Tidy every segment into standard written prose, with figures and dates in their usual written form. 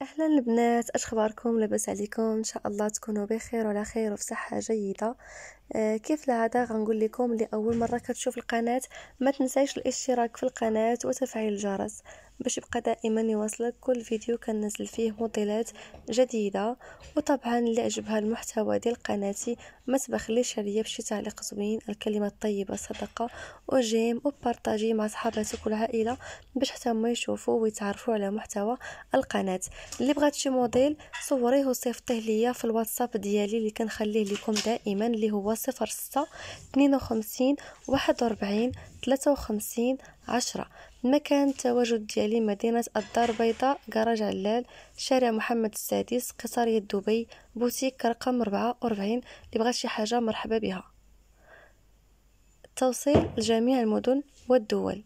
اهلا البنات، اش اخباركم؟ لاباس عليكم؟ ان شاء الله تكونوا بخير وعلى خير وفي صحه جيده. كيف العاده غنقول لكم اللي اول مره كتشوف القناه ما تنسايش الاشتراك في القناه وتفعيل الجرس باش يبقى دائما يوصلك كل فيديو كننزل فيه موديلات جديده. وطبعا اللي عجبها المحتوى ديال قناتي ما تبخليش عليا بشي تعليق زوين، الكلمه الطيبه صدقه، وجيم وبارطاجي مع صحاباتك والعائله باش حتى هما يشوفوا ويتعرفوا على محتوى القناه. اللي بغات شي موديل صوريه وصيفطيه ليا في الواتساب ديالي اللي كنخليه لكم دائما، اللي هو 06 52 41 53 10. مكان التواجد ديالي مدينة الدار البيضاء، كراج علال، شارع محمد السادس، قصرية دبي، بوتيك رقم 44. اللي بغات شي حاجة مرحبا بها. التوصيل لجميع المدن والدول.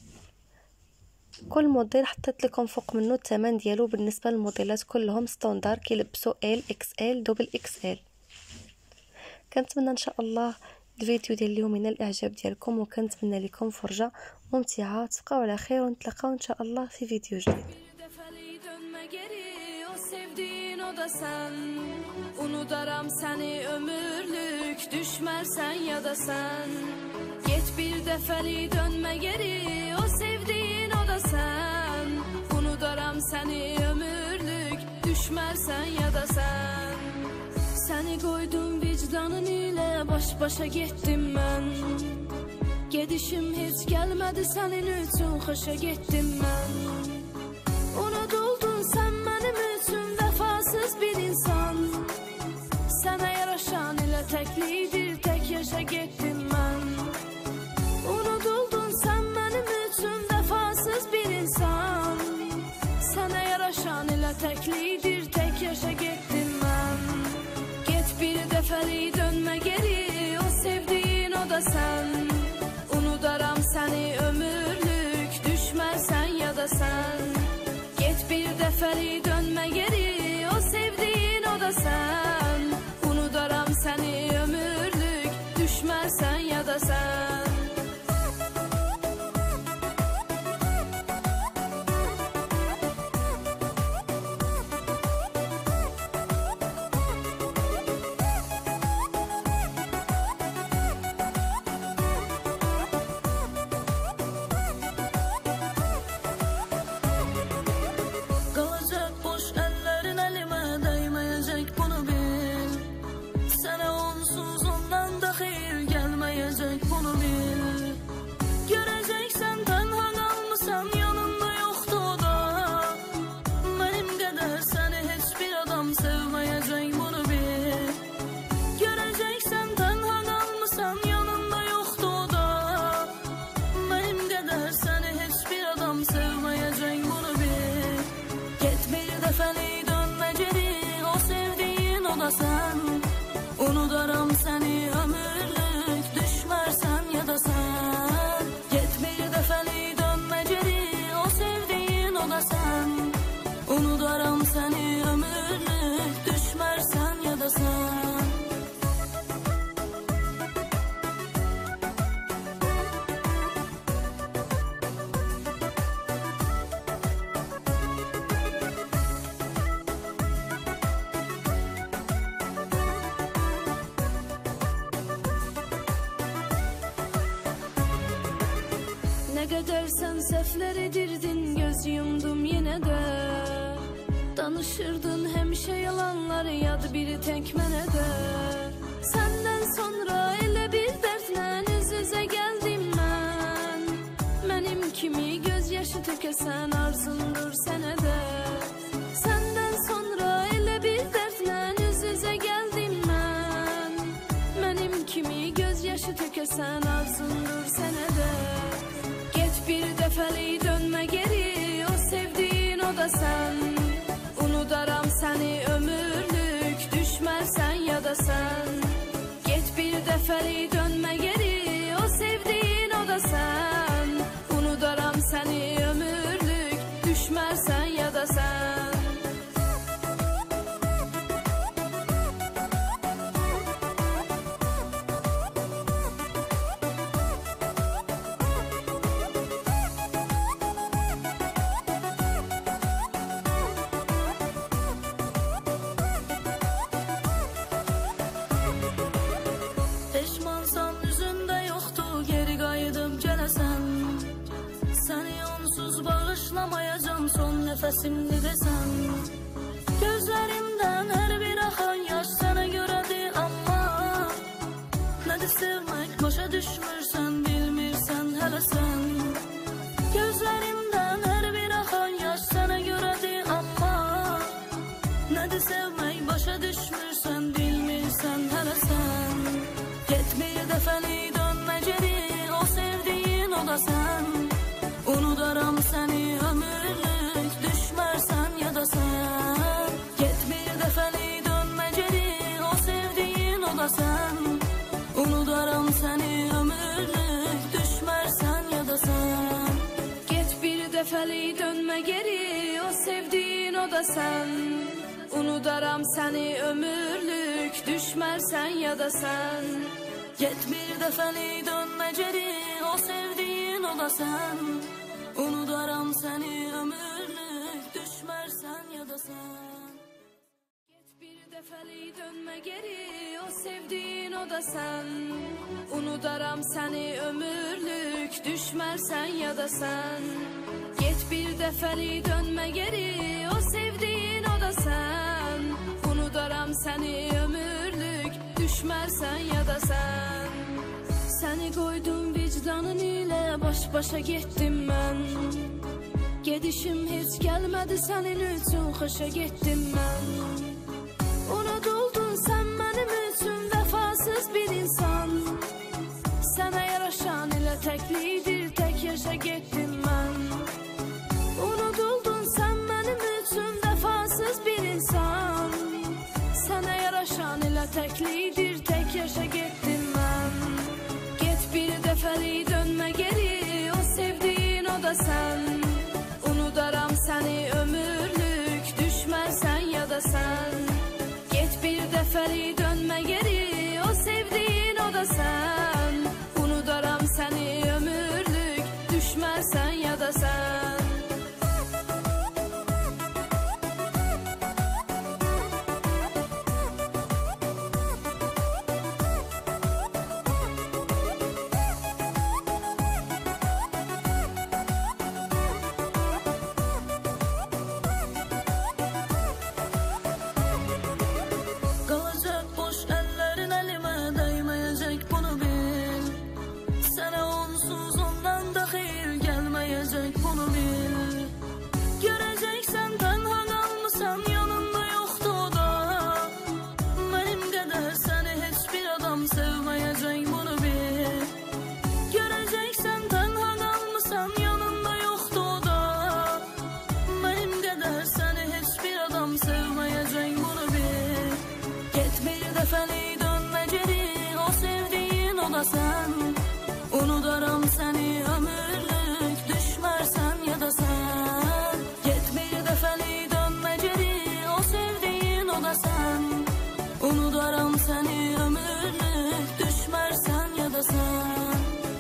كل موديل حطيت لكم فوق منه الثمن ديالو بالنسبه للموديلات كلهم ستاندر كيلبسوا ال اكس ال دبل اكس ال. كنتمنى ان شاء الله الفيديو ديال اليوم ينال الاعجاب ديالكم، وكنتمنى لكم فرجه ممتعه. تبقاو على خير ونتلاقاو ان شاء الله في فيديو جديد. Unudaram seni ömürlük, düşmersen ya da sen. Get bir defeli dönme geri, o sevdiğin o da sen. Unudaram seni ömürlük, düşmersen ya da sen. Seni koydum vicdanın ile, baş başa gittim ben. Gedişim hiç gelmedi senin üçün, hoşa gittim ben. Unutuldun sen benim üçün, vefasız bir insan. Sana yaraşan ile teklidir, tek yaşa gittim ben. Unutuldun sen benim üçün, vefasız bir insan. Sana yaraşan ile teklidir, tek yaşa gittim ben. Get bir defeli dönme geri, o sevdiğin o da sen. Unudaram seni ömürlük, düşmersen ya da sen. Get bir defeli dönme geri, o sevdiğin o da sen. Unudaram seni ömürlük, düşmersen ya da sen. Kalacak boş ellerin elime değmeyecek, bunu bil. Sana onsuz ondan da hayır gelmeyecek, bunu bil. Göreceksen tenha kalmışsam yanımda yoktu o da. Benim kadar seni hiçbir adam sevmeyecek, bunu bil. Göreceksen tenha kalmışsam yanımda yoktu o da. Benim kadar seni hiçbir adam sevmeyecek, bunu bil. Get bir defeli dönme geri, o sevdiğin o da sen. Unudaram seni ömürlük, düşmersen ya da sen. Get bir defeli dönme geri, o sevdiğin o da sen. Unudaram seni ömürlük, düşmersen ya da sen. Ne kadar sen sefler edirdin, göz yumdum yine de. Danışırdın hemşe yalanları, yadı biri tek menede. Senden sonra ele bir dertle yüz yüze geldim ben. Benim kimi gözyaşı tükesen arzundur senede. Senden sonra ele bir dertle yüz yüze geldim ben. Benim kimi gözyaşı tükesen arzundur senede. Get bir defeli dönme geri, o sevdiğin o da sen. Unudaram seni ömürlük, düşmersen ya da sen. Get bir defeli dönme geri, o sevdiğin o da sen. Unudaram seni ömürlük, düşmersen ya da sen. nəfəsimdi desən. Gözlərimdən hər bir axan yaş sənə görədir, amma nədir sevmək, başa düşmürsən, bilmirsən hələ sən. Gözlərimdən hər bir axan yaş sənə görədir, amma nədir sevmək, başa düşmürsən, bilmirsən hələ sən. Get bir dəfəlik dönmə geri, o sevdiyin o da sən. Unudaram səni ömürlük, düşmərsən ya da sən. Get bir dəfəlik dönmə geri, o sevdiyin o da sən. Unudaram səni ömürlük, düşmərsən ya da sən. Get bir dəfəlik dönmə geri, o sevdiyin o da sən. Unudaram səni ömürlük, düşmərsən ya da sən. Get bir dəfəlik dönmə geri, o sevdiyin o da sən. Unudaram səni ömürlük, düşmərsən ya da sən. Get bir dəfəlik dönmə geri, o sevdiyin o da sən. Unudaram səni ömürlük, düşmərsən ya da sən. Get bir dəfəlik dönmə geri, o sevdiyin o da sən. Unudaram səni ömürlük, düşmərsən ya da sən. Səni qoydum vicdanın ilə, baş-başa getdim mən. Gedişim heç gəlmədi sənin üçün, xoşa getdim mən. Unutuldun sən mənim üçün, vəfasız bir insan. Sənə yaraşan ilə təklidir, tək yaşa getdim mən. Unutuldun sən mənim üçün, vəfasız bir insan. Sənə yaraşan ilə təklidir, tək yaşa getdim mən. Get bir dəfəlik dönmə geri, o sevdiyin o da sən. Unudaram səni ömürlük, düşmərsən ya da sən. Get bir dəfəlik dönmə geri, o sevdiyin o da sən. Unudaram səni ömürlük, düşmərsən ya da sən. Qalacaq boş əllərin əlimə, dəyməyəcək bunu bil. Sənə onsuz ondan da xeyir gəlməyəcək bunu bil. Görəcəksən tənha qalmısan, yanında yoxdur o da. Mənim qədər səni heç bir adam sevməyəcək bunu bil. Görəcəksən tənha qalmısan, yanında yoxdur o da. Mənim qədər səni heç bir adam sevməyəcək bunu bil. Get bir dəfəlik dönmə geri, o sevdiyin o da sən. Unudaram səni ömürlük, düşmərsən ya da sən. Get bir dəfəlik dönmə geri, o sevdiyin o da sən. Unudaram səni ömürlük, düşmərsən ya da sən.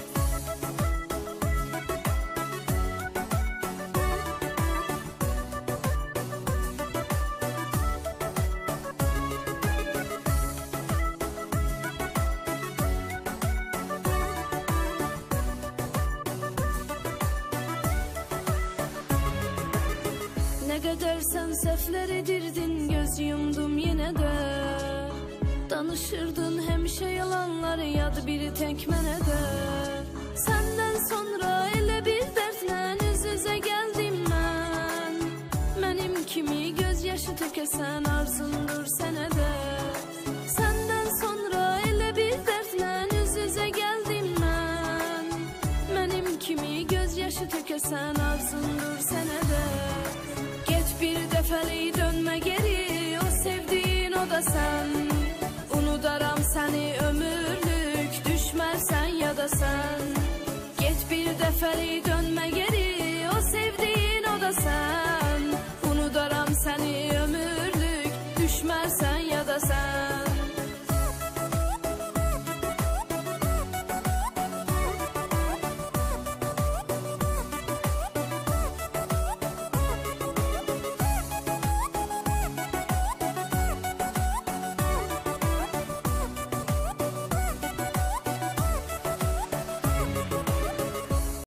Nə qədər sən səhvlər edirdin, göz yumdum yenə də. Danışırdın həmişə yalanları, yad biri tək mənə də. Səndən sonra elə bir dərdlə üz-üzə gəldim mən. Mənim kimi göz yaşı tökəsən arzundur sənə də. Səndən sonra elə bir dərdlə üz-üzə gəldim mən. Mənim kimi göz yaşı tökəsən arzundur sənə də. Get bir dəfəlik dönmə geri, o sevdiyin o da sən. Unudaram səni ömürlük, düşmərsən ya da sən. Get bir dəfəlik dönmə geri, o sevdiyin o da sən. Unudaram səni ömürlük, düşmərsən